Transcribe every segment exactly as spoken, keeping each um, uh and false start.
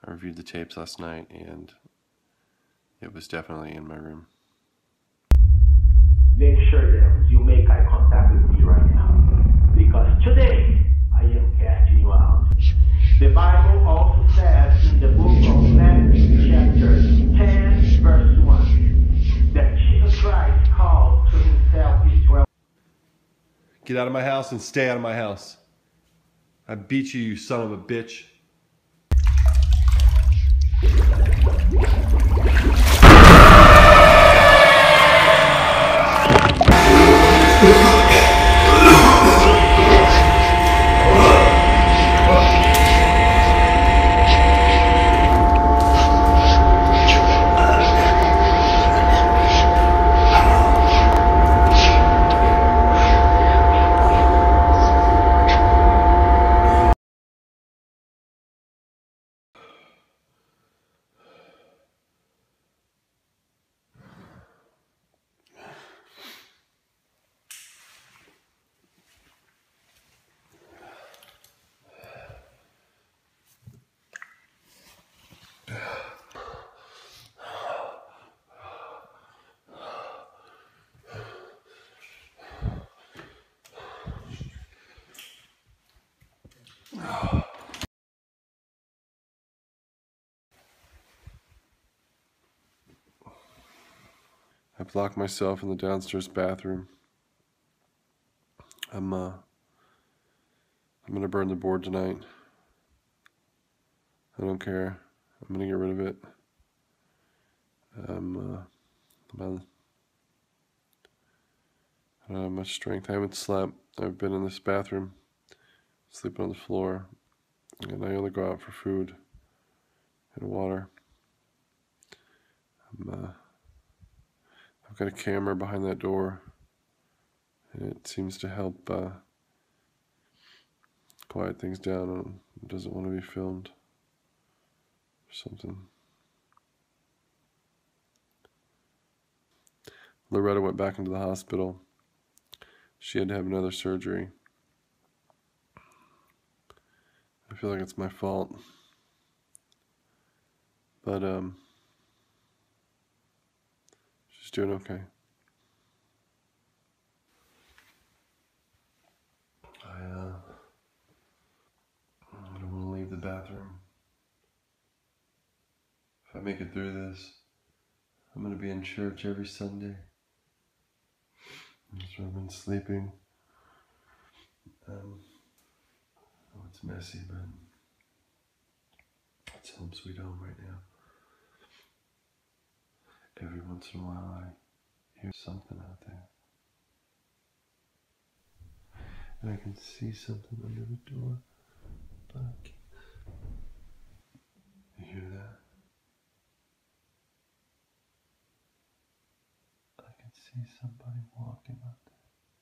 I reviewed the tapes last night, and it was definitely in my room. Make sure that you make eye contact with me right now, because today I am casting you out. The Bible also says in the book of Matthew chapter ten verse one that Jesus Christ called to himself his twelve. Get out of my house and stay out of my house. I beat you, you son of a bitch. I've locked myself in the downstairs bathroom. I'm uh I'm gonna burn the board tonight. I don't care. I'm gonna get rid of it. I'm uh I'm, I don't have much strength. I haven't slept. I've been in this bathroom, sleeping on the floor, and I only go out for food and water. I'm, uh, I've got a camera behind that door, and it seems to help uh, quiet things down, and it doesn't want to be filmed or something. Loretta went back into the hospital. She had to have another surgery. I feel like it's my fault. But, um, she's doing okay. I, uh, I don't want to leave the bathroom. If I make it through this, I'm going to be in church every Sunday. That's where I've been sleeping. Um, oh, it's messy, but it's home sweet home right now. Every once in a while I hear something out there. And I can see something under the door, but I can't. You hear that? I can see somebody walking out there.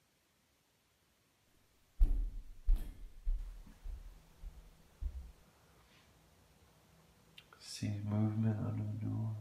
See movement under the door.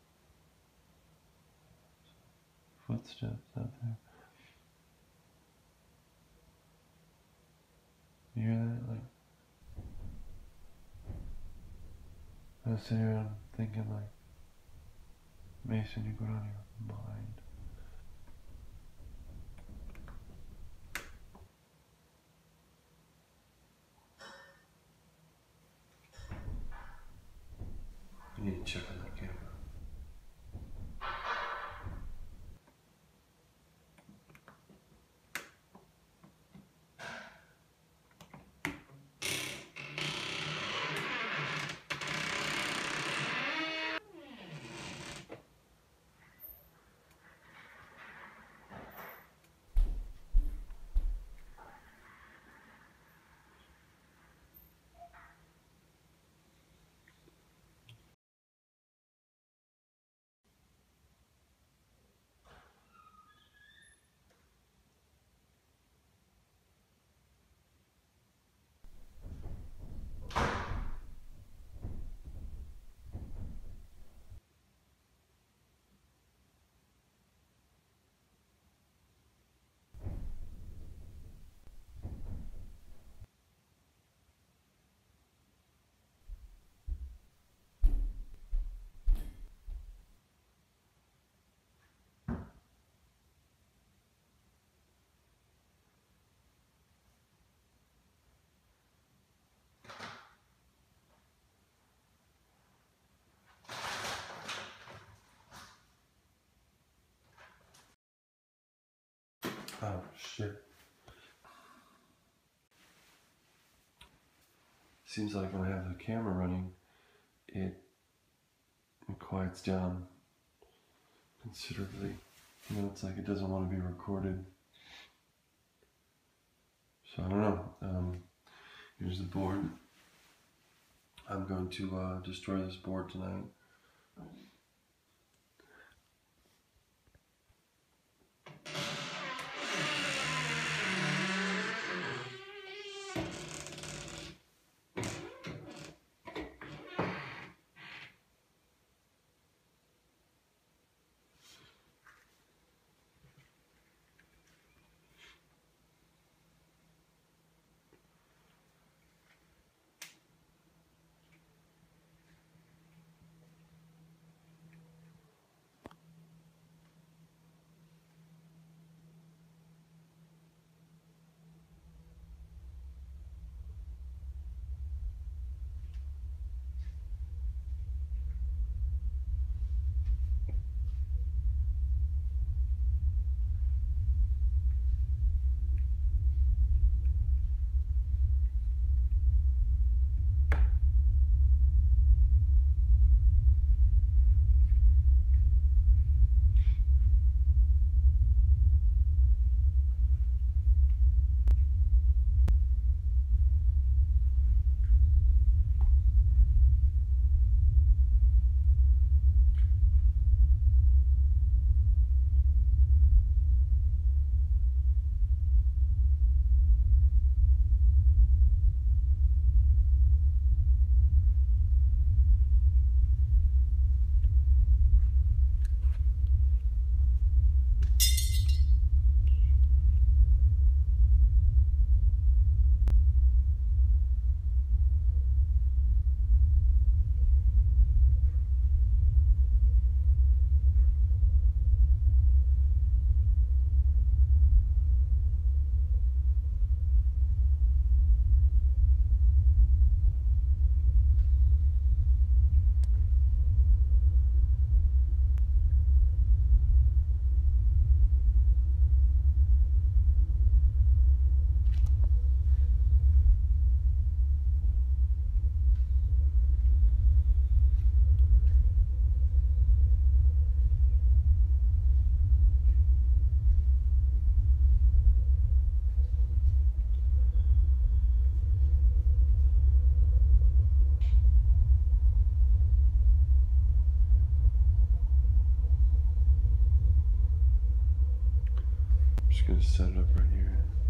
Footsteps out there. You hear that? Like, I sit here and I'm thinking like, Mason, you go down your mind. You need to check on that camera. posture. Seems like when I have the camera running, it, it quiets down considerably. You know, it's like it doesn't want to be recorded. So I don't know. Um, here's the board. I'm going to uh, destroy this board tonight. Just gonna set it up right here.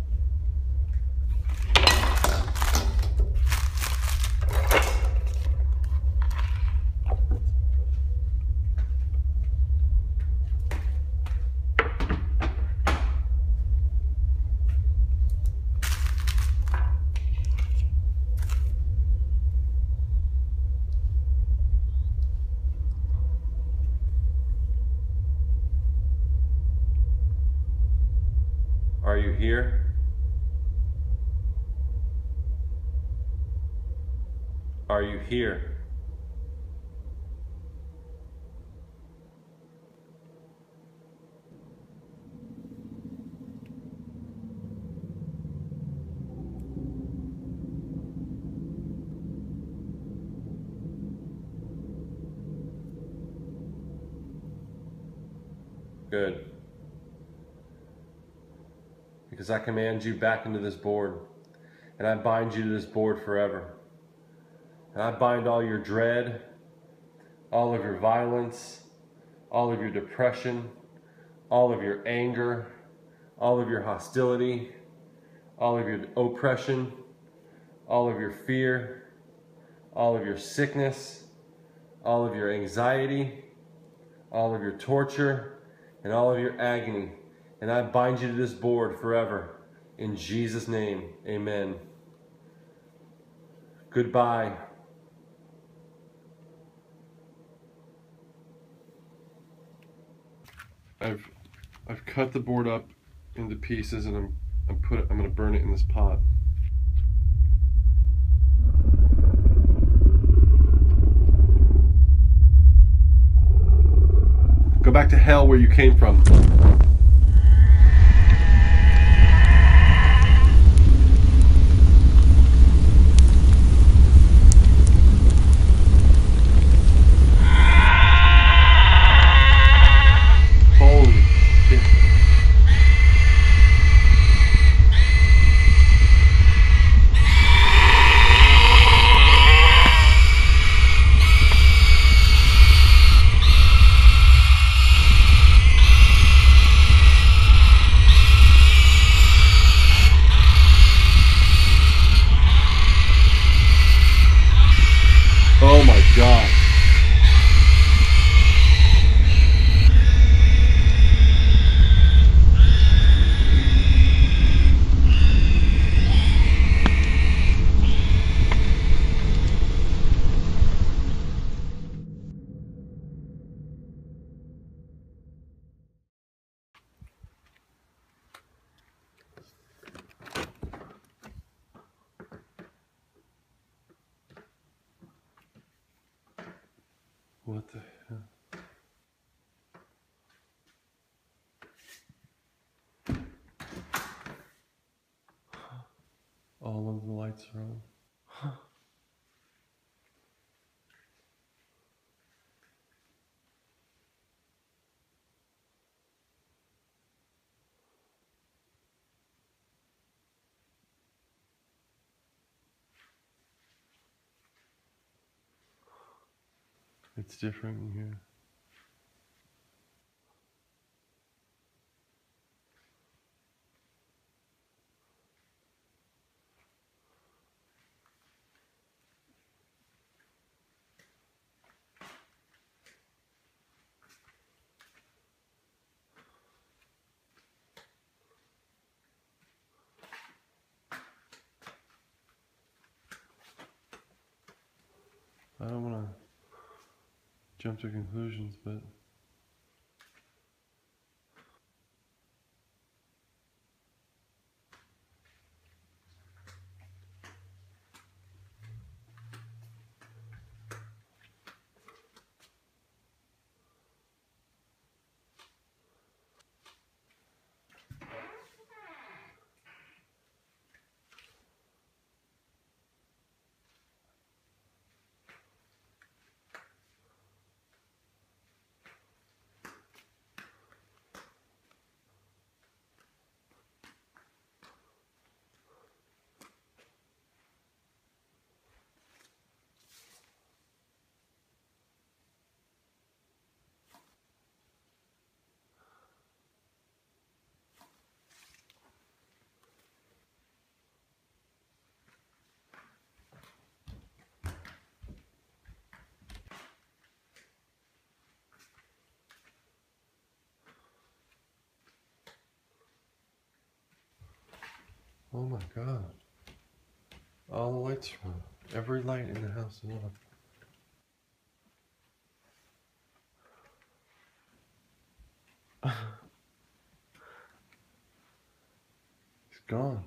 Are you here? Are you here? Good. Because I command you back into this board, and I bind you to this board forever. And I bind all your dread, all of your violence, all of your depression, all of your anger, all of your hostility, all of your oppression, all of your fear, all of your sickness, all of your anxiety, all of your torture, and all of your agony. And I bind you to this board forever. In Jesus' name, amen. Goodbye. I've I've cut the board up into pieces, and I'm I'm put it, I'm gonna burn it in this pot. Go back to hell where you came from. God. What the hell? All of the lights are on. Huh. It's different in here. I don't want to jump to conclusions, but oh my God. All the lights are on. Every light in the house is on. It's gone.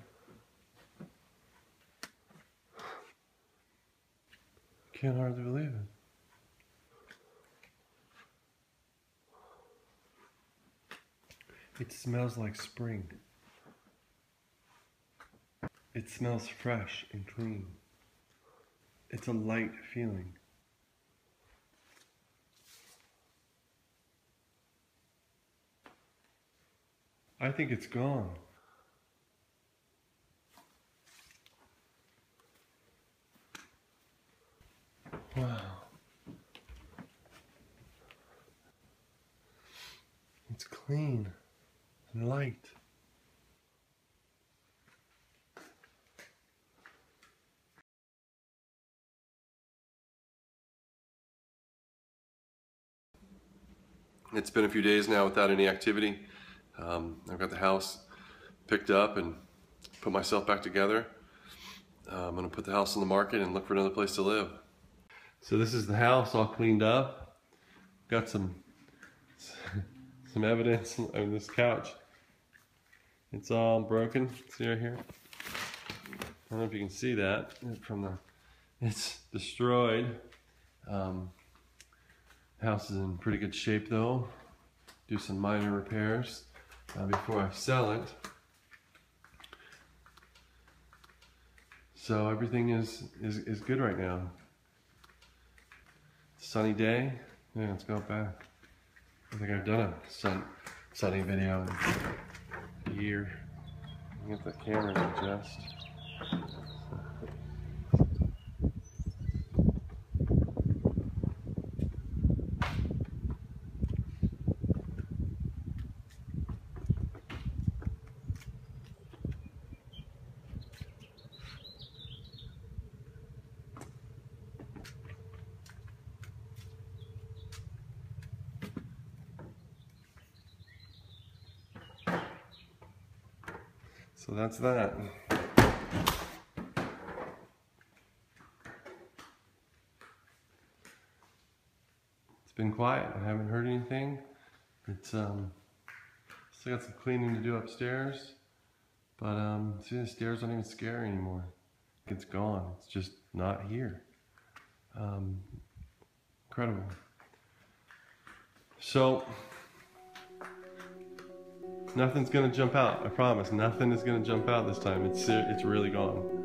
Can't hardly believe it. It smells like spring. It smells fresh and clean. It's a light feeling. I think it's gone. Wow. It's clean and light. It's been a few days now without any activity. Um, I've got the house picked up and put myself back together. Uh, I'm gonna put the house on the market and look for another place to live. So this is the house all cleaned up. Got some some evidence on this couch. It's all broken. See right here? I don't know if you can see that from the. It's destroyed. Um, house is in pretty good shape though. Do some minor repairs uh, before I sell it. So everything is, is, is good right now. Sunny day. Yeah, let's go back. I think I've done a sun, sunny video in a year. Get the camera to adjust. So that's that. It's been quiet. I haven't heard anything. It's um still got some cleaning to do upstairs, but um see, the stairs don't even scare anymore. It's gone. It's just not here. Um, incredible. So nothing's gonna jump out. I promise. Nothing is gonna jump out this time. It's it's really gone.